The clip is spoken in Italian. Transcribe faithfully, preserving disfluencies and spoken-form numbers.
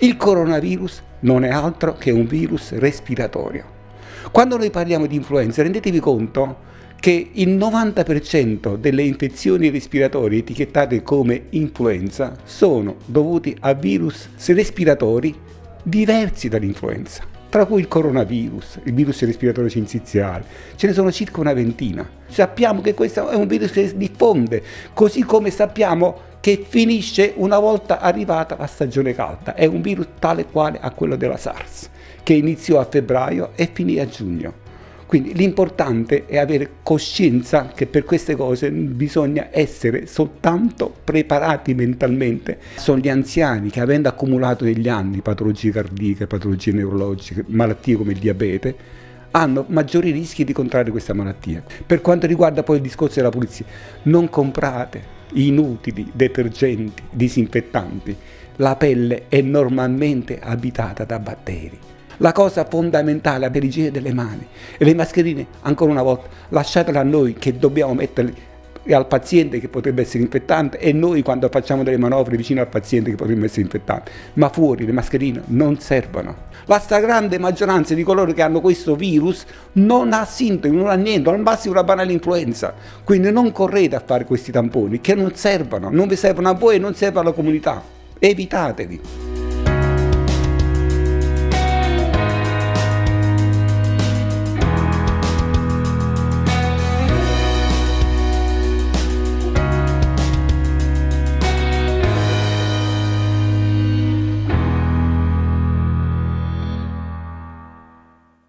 Il coronavirus non è altro che un virus respiratorio. Quando noi parliamo di influenza, rendetevi conto che il novanta per cento delle infezioni respiratorie etichettate come influenza sono dovuti a virus respiratori diversi dall'influenza, tra cui il coronavirus, il virus respiratorio syncytiale. Ce ne sono circa una ventina. Sappiamo che questo è un virus che si diffonde, così come sappiamo che finisce una volta arrivata la stagione calda. È un virus tale quale a quello della SARS, che iniziò a febbraio e finì a giugno. Quindi l'importante è avere coscienza che per queste cose bisogna essere soltanto preparati mentalmente. Sono gli anziani che, avendo accumulato negli anni patologie cardiache, patologie neurologiche, malattie come il diabete, hanno maggiori rischi di contrarre questa malattia. Per quanto riguarda poi il discorso della pulizia, non comprate inutili detergenti, disinfettanti. La pelle è normalmente abitata da batteri. La cosa fondamentale per l'igiene delle mani e le mascherine, ancora una volta, lasciatele a noi che dobbiamo metterle al paziente che potrebbe essere infettante e noi quando facciamo delle manovre vicino al paziente che potrebbe essere infettante, ma fuori le mascherine non servono. La stragrande maggioranza di coloro che hanno questo virus non ha sintomi, non ha niente, al massimo una banale influenza, quindi non correte a fare questi tamponi che non servono, non vi servono a voi e non servono alla comunità, evitateli.